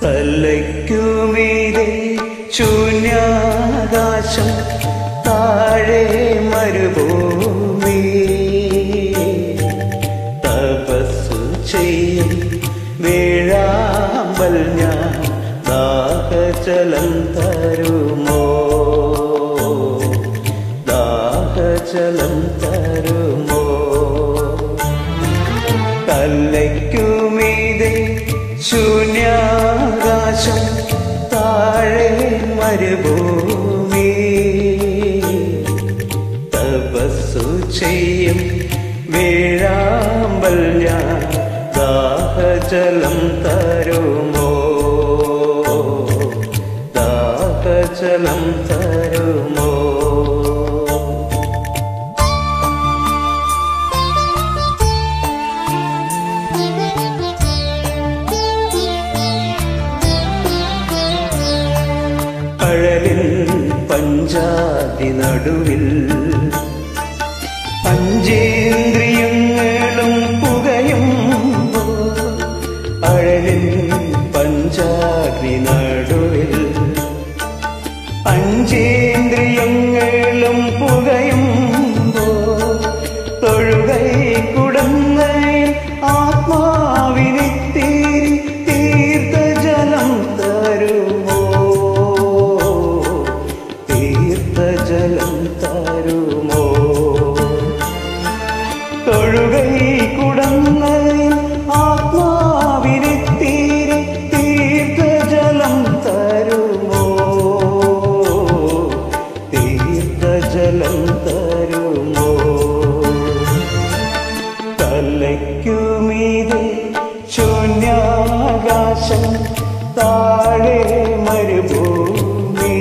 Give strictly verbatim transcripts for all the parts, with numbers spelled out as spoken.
തലയ്ക്കുമീതെ ശൂന്യാകാശം, താഴെ മരുഭൂമി. തപസ്സു ചെയ്യും വേഴാമ്പൽ ഞാൻ, ദാഹജലം തരുമോ, ദാഹജലം തരുമോ. തലയ്ക്കുമീതെ ശൂന്യാകാശം, താഴെ മരുഭൂമി. തപസ്സു ചെയ്യും വേഴാമ്പൽ ഞാൻ, ദാഹജലം തരുമോ, ദാഹജലം തരുമോ. കഴലിൻ പഞ്ചാതി നടുവിൽ പഞ്ചേന്ദ്രിയങ്ങളും പുകയുമ്പോ, അഴലിൻ പഞ്ചാതി നടുവിൽ പഞ്ചേന്ദ്രിയങ്ങളും പുകയുമ്പോ, തൊഴുകൈ കുടന്നയിൽ ആത്മാവിനിത്തിരി തീർത്ഥജലം തരുമോ, തീർത്ഥജലം തരുമോ. തൊഴുകൈ കുടന്നയിൽ ആത്മാവിനിത്തിരി തീർത്ഥജലം തരുമോ, തീർത്ഥജലം തരുമോ. തലയ്ക്കുമീതെ ശൂന്യാകാശം, താഴെ മരുഭൂമി.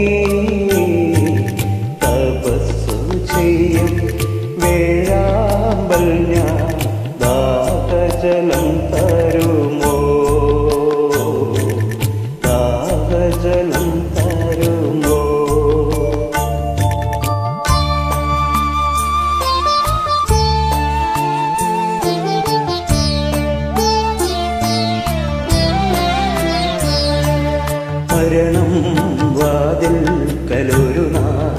തപസ്സു ചെയ്യും വേഴാമ്പൽ ഞാൻ, ദാഹജലം തരുമോ, ദാഹജലം തരുമോ. മരണം വാതിൽക്കലൊരു നാൾ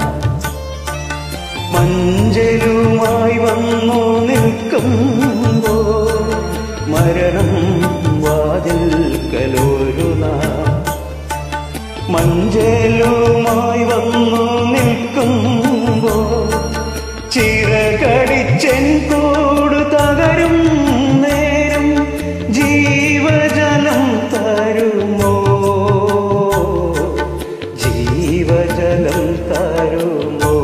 മഞ്ചലുമായി വന്നു നിൽക്കുമ്പോ, മരണം വാതിൽക്കലൊരു നാൾ മഞ്ചലുമായി വന്നു നിൽക്കുമ്പോ, ചിറകടിച്ചെൻ കൂട് തകരും നേരം ജീവജലം തരുമോ, ജീവജലം തരുമോ.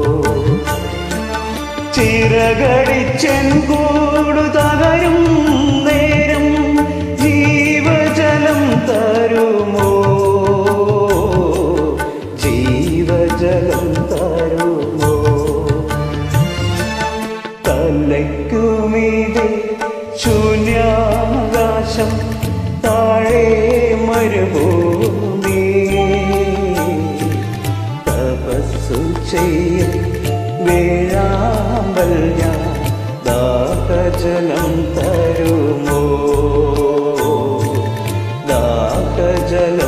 ചിറകടിച്ചെൻ കൂട് തകരും നേരം ജീവജലം തരുമോ, ജീവജലം തരുമോ. തലയ്ക്കുമീതെ ശൂന്യാകാശം, താഴെ മരുഭൂമി. തപസ്സു ചെയ്യും വേഴാമ്പൽ ഞാൻ, ദാഹജലം തരുമോ, ദാഹജലം